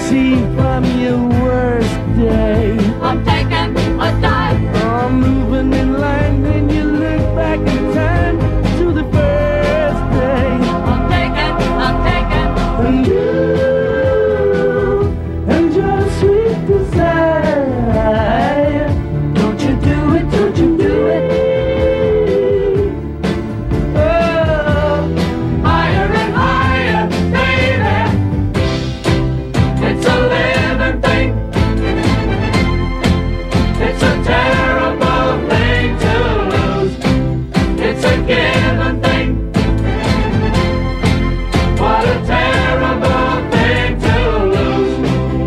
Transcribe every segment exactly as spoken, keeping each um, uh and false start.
see from your worst day. I'm taking a dive. I'm moving in line, then you look back in time to the first day. I'm taking, I'm taking. And you and your sweet desire. Don't you do it, don't you do it. Oh, Higher and higher, baby. It's a living thing. It's a terrible thing to lose. It's a given thing. What a terrible thing to lose.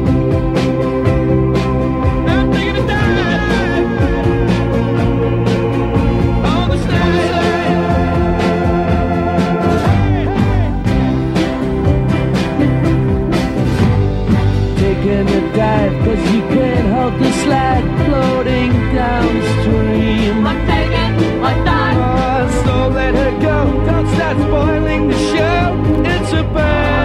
I'm taking a dive on the stage. taking a dive, cause you can't hold the slide floating downstream. I'm taking a dive. Oh, so let her go, don't start spoiling the show. It's a bird.